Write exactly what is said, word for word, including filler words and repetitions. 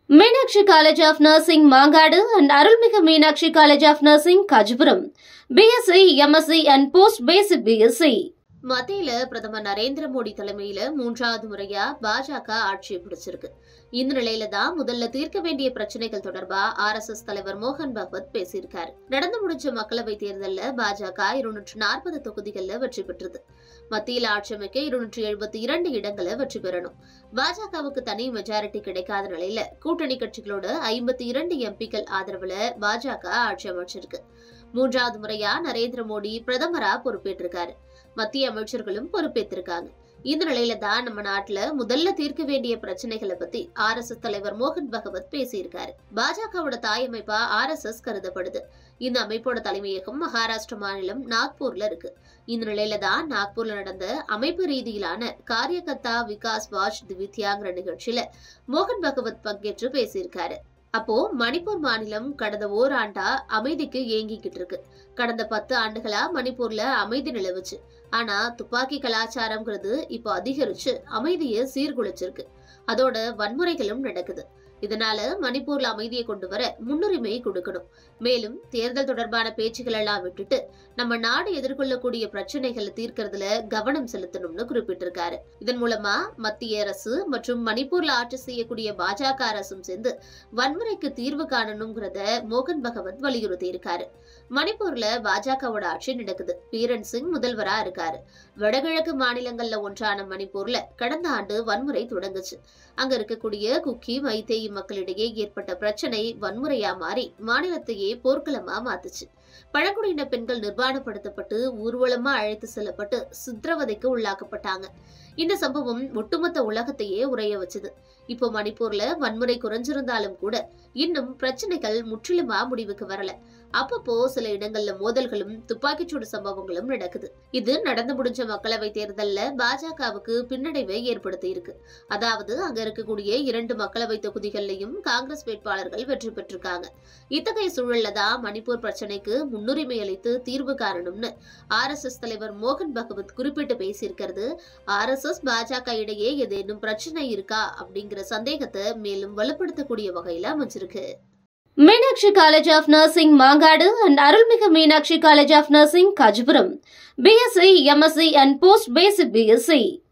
Meenakshi College of Nursing, Mangadu and Arulmigu Meenakshi College of Nursing, Kajipuram. B S c, M S c and Post-Basic B S c. மத்தியில பிரதமர் நரேந்திர மோடி தலைமையில மூன்றாவது முறையா பாஜக ஆட்சியை பிடிச்சிருக்கு. இந்த நிலையில தான் முதல்ல தீர்க்க வேண்டிய பிரச்சனைகள் தொடர்பா ஆர் எஸ் எஸ் தலைவர் மோகன் பகவத் பேசியிருக்காரு. நடந்து முடிஞ்ச மக்களவை தேர்தல்ல பாஜக இருநூற்று நாற்பது தொகுதிகள்ல வெற்றி பெற்றது. மத்தியில் ஆட்சி அமைக்க இருநூற்றி எழுபத்தி இரண்டு இடங்களை வெற்றி பெறணும். பாஜகவுக்கு தனி மெஜாரிட்டி கிடைக்காத நிலையில கூட்டணி கட்சிகளோட ஐம்பத்தி இரண்டு எம்பிக்கள் ஆதரவுல பாஜக ஆட்சி அமைச்சிருக்கு. மூன்றாவது முறையா நரேந்திர மோடி பிரதமரா பொறுப்பேற்றிருக்காரு. மத்திய அமைச்சர்களும் பொறுப்பேற்றிருக்காங்க. இந்த நிலையில தான் நம்ம நாட்டுல முதல்ல தீர்க்க வேண்டிய பிரச்சனைகளை பத்தி ஆர் எஸ் எஸ் தலைவர் மோகன் பகவத் பேசியிருக்காரு. பாஜகவோட தாய் அமைப்பா ஆர் எஸ் எஸ் கருதப்படுது. இந்த அமைப்போட தலைமையகம் மகாராஷ்டிரா மாநிலம் நாக்பூர்ல இருக்கு. இந்த நிலையில தான் நாக்பூர்ல நடந்த அமைப்பு ரீதியிலான காரியகர்த்தா விகாஸ் வாஷ் திவித்யாங்கிற நிகழ்ச்சியில மோகன் பகவத் பங்கேற்று பேசியிருக்காரு. அப்போ மணிப்பூர் மாநிலம் கடந்த ஓராண்டா அமைதிக்கு ஏங்கிக்கிட்டு இருக்கு. கடந்த பத்து ஆண்டுகளா மணிப்பூர்ல அமைதி நிலவுச்சு. ஆனா துப்பாக்கி கலாச்சாரம்ங்கிறது இப்போ அதிகரிச்சு அமைதியை சீர்குலைச்சிருக்கு. அதோட வன்முறைகளும் நடக்குது. இதனால மணிப்பூர்ல அமைதியை கொண்டு வர முன்னுரிமை கொடுக்கணும். மேலும் தேர்தல் தொடர்பான பேச்சுகள் எல்லாம் விட்டுட்டு நம்ம நாடு எதிர்கொள்ளக்கூடிய பிரச்சனைகளை தீர்க்கறதுல கவனம் செலுத்தணும்னு குறிப்பிட்டிருக்காரு. இதன் மூலமா மத்திய அரசு மற்றும் மணிப்பூர்ல ஆட்சி செய்யக்கூடிய பாஜக அரசும் சேர்ந்து வன்முறைக்கு தீர்வு காணணுங்கிறத மோகன் பகவத் வலியுறுத்தி இருக்காரு. மணிப்பூர்ல பாஜகவோட ஆட்சி நடக்குது. பீரன் சிங் முதல்வரா இருக்காரு. வடகிழக்கு மாநிலங்கள்ல ஒன்றான மணிப்பூர்ல கடந்த ஆண்டு வன்முறை தொடங்குச்சு. அங்க இருக்கக்கூடிய குக்கி மைத்தேயி மக்களிடையே ஏற்பட்ட பிரச்சனை வன்முறையா மாறி மாநிலத்தையே போர்க்களமா மாத்துச்சு. பழங்குடியின பெண்கள் நிர்வாணப்படுத்தப்பட்டு ஊர்வலமா அழைத்து செல்லப்பட்டு சித்திரவதைக்கு உள்ளாக்கப்பட்டாங்க. இந்த சம்பவம் ஒட்டுமொத்த உலகத்தையே உறைய வச்சது. இப்போ மணிப்பூர்ல வன்முறை குறைஞ்சிருந்தாலும் கூட இன்னும் பிரச்சனைகள் முற்றிலுமா முடிவுக்கு வரல. அப்பப்போ சில இடங்கள்ல மோதல்களும் துப்பாக்கிச்சூடு சம்பவங்களும் நடக்குது. இது நடந்து முடிஞ்ச மக்களவை தேர்தல்ல பாஜகவுக்கு பின்னடைவை ஏற்படுத்தி இருக்கு. அதாவது அங்க இருக்கக்கூடிய இரண்டு மக்களவை தொகுதிகள்லயும் காங்கிரஸ் வேட்பாளர்கள் வெற்றி பெற்றிருக்காங்க. இத்தகைய சூழல்ல தான் மணிப்பூர் பிரச்சனைக்கு முன்னுரிமை அளித்து தீர்வு காணணும்னு ஆர் எஸ் எஸ் தலைவர் மோகன் பகவத் குறிப்பிட்டு பேசியிருக்கிறது ஆர் எஸ் எஸ் பாஜக இடையே ஏதேனும் பிரச்சனை இருக்கா அப்படிங்கிற சந்தேகத்தை மேலும் வலுப்படுத்தக்கூடிய வகையில அமைஞ்சிருக்கு. Meenakshi College of Nursing, Mangadu and Arulmigu Meenakshi College of Nursing, Kajipuram. B S c, M S c and Post-Basic B S c.